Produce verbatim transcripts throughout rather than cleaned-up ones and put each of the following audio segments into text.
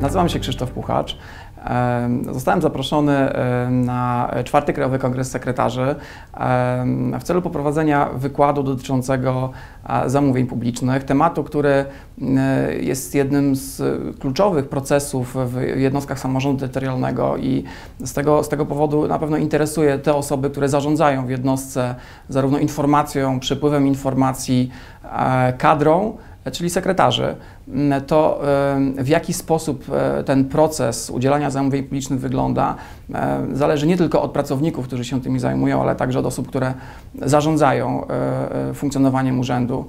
Nazywam się Krzysztof Puchacz. Zostałem zaproszony na czwarty Krajowy Kongres Sekretarzy w celu poprowadzenia wykładu dotyczącego zamówień publicznych, tematu, który jest jednym z kluczowych procesów w jednostkach samorządu terytorialnego i z tego, z tego powodu na pewno interesuje te osoby, które zarządzają w jednostce zarówno informacją, przepływem informacji, kadrą, czyli sekretarzy. To w jaki sposób ten proces udzielania zamówień publicznych wygląda, zależy nie tylko od pracowników, którzy się tymi zajmują, ale także od osób, które zarządzają funkcjonowaniem urzędu.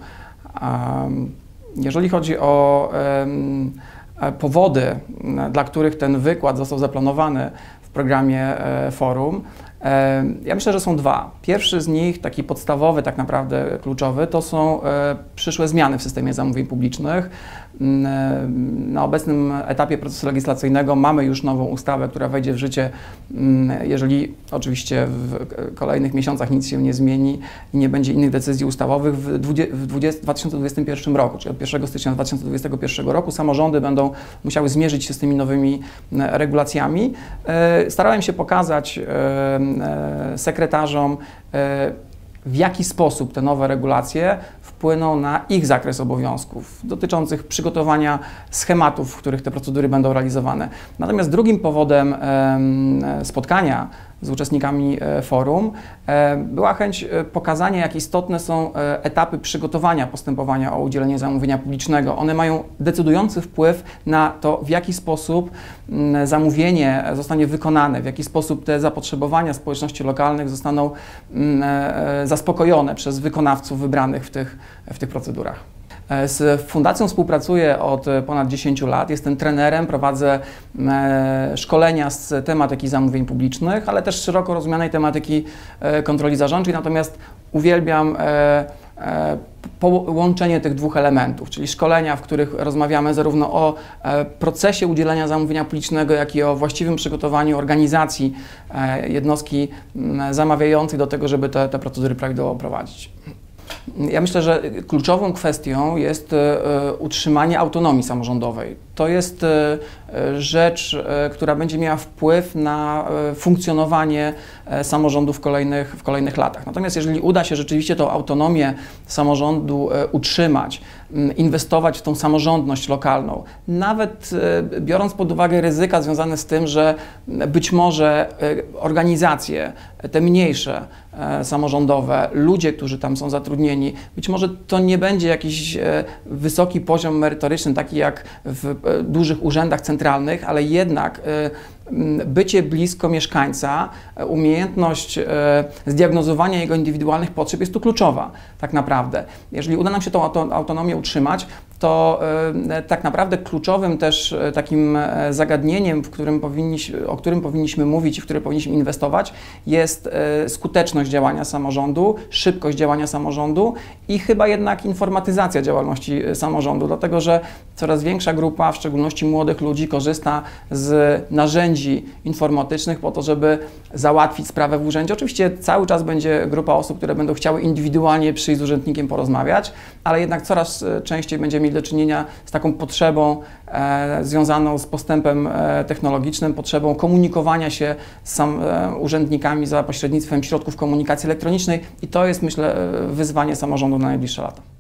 Jeżeli chodzi o powody, dla których ten wykład został zaplanowany w programie forum, ja myślę, że są dwa. Pierwszy z nich, taki podstawowy, tak naprawdę kluczowy, to są przyszłe zmiany w systemie zamówień publicznych. Na obecnym etapie procesu legislacyjnego mamy już nową ustawę, która wejdzie w życie, jeżeli oczywiście w kolejnych miesiącach nic się nie zmieni i nie będzie innych decyzji ustawowych, w dwa tysiące dwudziestym pierwszym roku, czyli od pierwszego stycznia dwa tysiące dwudziestego pierwszego roku samorządy będą musiały zmierzyć się z tymi nowymi regulacjami. Starałem się pokazać sekretarzom, w jaki sposób te nowe regulacje wpłyną na ich zakres obowiązków dotyczących przygotowania schematów, w których te procedury będą realizowane. Natomiast drugim powodem spotkania z uczestnikami forum była chęć pokazania, jak istotne są etapy przygotowania postępowania o udzielenie zamówienia publicznego. One mają decydujący wpływ na to, w jaki sposób zamówienie zostanie wykonane, w jaki sposób te zapotrzebowania społeczności lokalnych zostaną zaspokojone przez wykonawców wybranych w tych, w tych procedurach. Z fundacją współpracuję od ponad dziesięciu lat. Jestem trenerem, prowadzę szkolenia z tematyki zamówień publicznych, ale też szeroko rozumianej tematyki kontroli zarządczej, natomiast uwielbiam połączenie tych dwóch elementów, czyli szkolenia, w których rozmawiamy zarówno o procesie udzielania zamówienia publicznego, jak i o właściwym przygotowaniu organizacji jednostki zamawiającej do tego, żeby te, te procedury prawidłowo prowadzić. Ja myślę, że kluczową kwestią jest utrzymanie autonomii samorządowej. To jest rzecz, która będzie miała wpływ na funkcjonowanie samorządu w kolejnych, w kolejnych latach. Natomiast jeżeli uda się rzeczywiście tą autonomię samorządu utrzymać, inwestować w tą samorządność lokalną, nawet biorąc pod uwagę ryzyka związane z tym, że być może organizacje, te mniejsze, samorządowe, ludzie, którzy tam są zatrudnieni, być może to nie będzie jakiś wysoki poziom merytoryczny, taki jak w dużych urzędach centralnych, ale jednak bycie blisko mieszkańca, umiejętność zdiagnozowania jego indywidualnych potrzeb jest tu kluczowa, tak naprawdę. Jeżeli uda nam się tą autonomię utrzymać, to tak naprawdę kluczowym też takim zagadnieniem, w którym powinniśmy, o którym powinniśmy mówić i w które powinniśmy inwestować, jest skuteczność działania samorządu, szybkość działania samorządu i chyba jednak informatyzacja działalności samorządu, dlatego że coraz większa grupa, w szczególności młodych ludzi, korzysta z narzędzi informatycznych po to, żeby załatwić sprawę w urzędzie. Oczywiście cały czas będzie grupa osób, które będą chciały indywidualnie przyjść z urzędnikiem porozmawiać, ale jednak coraz częściej będziemy mieli do czynienia z taką potrzebą e, związaną z postępem e, technologicznym, potrzebą komunikowania się z sam, e, urzędnikami za pośrednictwem środków komunikacji elektronicznej i to jest, myślę, wyzwanie samorządu na najbliższe lata.